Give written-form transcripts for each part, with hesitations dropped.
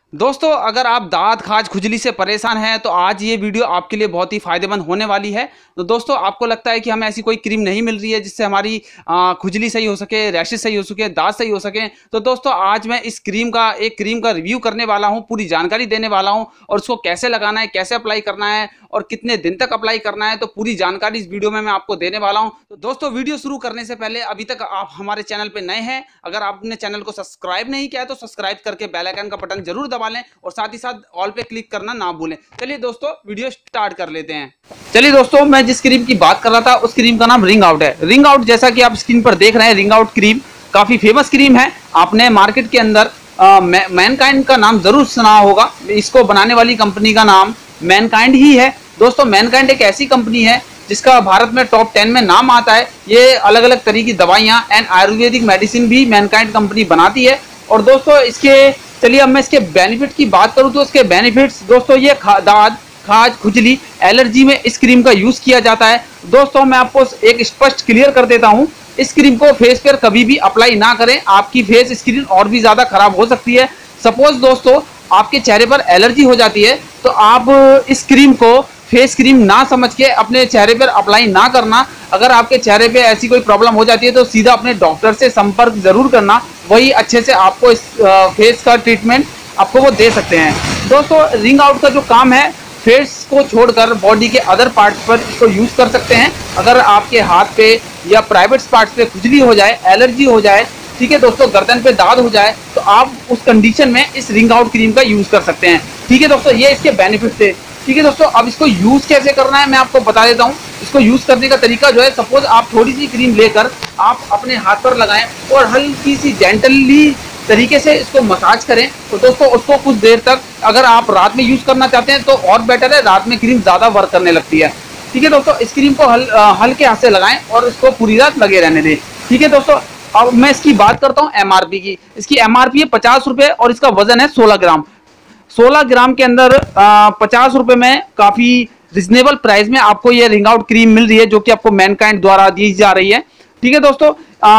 दोस्तों, अगर आप दाँत खाज खुजली से परेशान हैं तो आज ये वीडियो आपके लिए बहुत ही फायदेमंद होने वाली है। तो दोस्तों, आपको लगता है कि हमें ऐसी कोई क्रीम नहीं मिल रही है जिससे हमारी खुजली सही हो सके, रैशेस सही हो सके, दाँत सही हो सके। तो दोस्तों, आज मैं इस क्रीम का रिव्यू करने वाला हूँ, पूरी जानकारी देने वाला हूँ और उसको कैसे लगाना है, कैसे अप्लाई करना है और कितने दिन तक अप्लाई करना है, तो पूरी जानकारी इस वीडियो में मैं आपको देने वाला हूँ। तो दोस्तों, वीडियो शुरू करने से पहले अभी तक आप हमारे चैनल पर नए हैं, अगर आपने चैनल को सब्सक्राइब नहीं किया है तो सब्सक्राइब करके बेल आइकन का बटन जरूर दबा लें और साथ ही साथ ऑल पे क्लिक करना ना भूलें। चलिए दोस्तों, वीडियो स्टार्ट कर लेते हैं। चलिए दोस्तों, मैं जिस क्रीम की बात कर रहा था उस क्रीम का नाम रिंग आउट है। रिंग आउट, जैसा कि आप स्क्रीन पर देख रहे हैं, रिंग आउट क्रीम काफी फेमस क्रीम है। आपने मार्केट के अंदर मैनकाइंड का नाम जरूर सुना होगा। इसको बनाने वाली कंपनी का नाम मैनकाइंड ही है। दोस्तों, मैनकाइंड एक ऐसी कंपनी है जिसका भारत में टॉप 10 में नाम आता है। ये अलग अलग तरह की दवाइयां एंड आयुर्वेदिक मेडिसिन भी मैनकाइंड कंपनी बनाती है। और दोस्तों, चलिए अब मैं इसके बेनिफिट की बात करूं तो इसके बेनिफिट्स, दोस्तों, ये दाद खाज खुजली एलर्जी में इस क्रीम का यूज किया जाता है। दोस्तों, मैं आपको एक स्पष्ट क्लियर कर देता हूं, इस क्रीम को फेस पर कभी भी अप्लाई ना करें, आपकी फेस स्किन और भी ज्यादा खराब हो सकती है। सपोज दोस्तों, आपके चेहरे पर एलर्जी हो जाती है तो आप इस क्रीम को फेस क्रीम ना समझ के अपने चेहरे पर अप्लाई ना करना। अगर आपके चेहरे पे ऐसी कोई प्रॉब्लम हो जाती है तो सीधा अपने डॉक्टर से संपर्क जरूर करना, वही अच्छे से आपको इस फेस का ट्रीटमेंट आपको वो दे सकते हैं। दोस्तों, रिंग आउट का जो काम है, फेस को छोड़कर बॉडी के अदर पार्ट्स पर इसको यूज कर सकते हैं। अगर आपके हाथ पे या प्राइवेट पार्ट्स पे खुजली हो जाए, एलर्जी हो जाए, ठीक है दोस्तों, गर्दन पे दाद हो जाए, तो आप उस कंडीशन में इस रिंग आउट क्रीम का यूज कर सकते हैं। ठीक है दोस्तों, ये इसके बेनिफिट थे। ठीक है दोस्तों, अब इसको यूज कैसे करना है मैं आपको बता देता हूँ। इसको यूज करने का तरीका जो है, सपोज आप थोड़ी सी क्रीम लेकर आप अपने हाथ पर लगाएं और हल्की सी जेंटली तरीके से इसको मसाज करें। तो दोस्तों, उसको कुछ देर तक, अगर आप रात में यूज करना चाहते हैं तो और बेटर है, रात में क्रीम ज्यादा वर्क करने लगती है। ठीक है दोस्तों, इस क्रीम को हल्के हाथ से लगाएं और इसको पूरी रात लगे रहने दें। ठीक है दोस्तों, अब मैं इसकी बात करता हूँ एमआरपी की। इसकी एमआरपी है 50 रुपये और इसका वजन है 16 ग्राम। 16 ग्राम के अंदर 50 रुपये में काफी रिजनेबल प्राइस में आपको ये रिंग आउट क्रीम मिल रही है, जो कि आपको मैनकाइंड द्वारा दी जा रही है। ठीक है दोस्तों,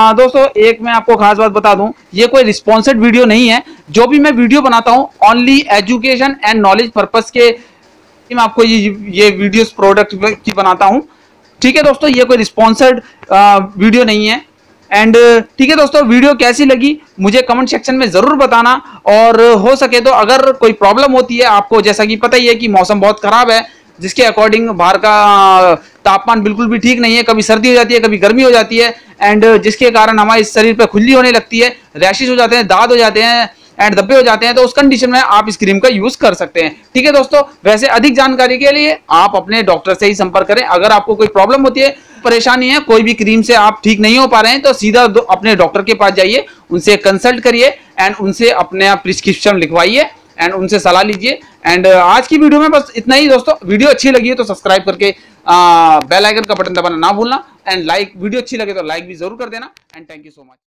एक मैं आपको खास बात बता दूं, ये कोई रिस्पॉन्सर्ड वीडियो नहीं है। जो भी मैं वीडियो बनाता हूं, only education and knowledge purpose के मैं आपको ये वीडियोस प्रोडक्ट की बनाता हूं। ठीक है दोस्तों, ये कोई रिस्पॉन्सर्ड वीडियो नहीं है। एंड ठीक है दोस्तों, वीडियो कैसी लगी मुझे कमेंट सेक्शन में जरूर बताना। और हो सके तो अगर कोई प्रॉब्लम होती है आपको, जैसा कि पता ही है कि मौसम बहुत खराब है, जिसके अकॉर्डिंग बाहर का तापमान बिल्कुल भी ठीक नहीं है, कभी सर्दी हो जाती है, कभी गर्मी हो जाती है, एंड जिसके कारण हमारे शरीर पर खुजली होने लगती है, रैशेस हो जाते हैं, दाद हो जाते हैं एंड धब्बे हो जाते हैं। तो उस कंडीशन में आप इस क्रीम का यूज कर सकते हैं। ठीक है दोस्तों, वैसे अधिक जानकारी के लिए आप अपने डॉक्टर से ही संपर्क करें। अगर आपको कोई प्रॉब्लम होती है, परेशानी है, कोई भी क्रीम से आप ठीक नहीं हो पा रहे हैं, तो सीधा अपने डॉक्टर के पास जाइए, उनसे कंसल्ट करिए एंड उनसे अपने प्रिस्क्रिप्शन लिखवाइए एंड उनसे सलाह लीजिए। एंड आज की वीडियो में बस इतना ही दोस्तों। वीडियो अच्छी लगी है तो सब्सक्राइब करके बेल आइकन का बटन दबाना ना भूलना एंड वीडियो अच्छी लगे तो लाइक भी जरूर कर देना। And thank you so much.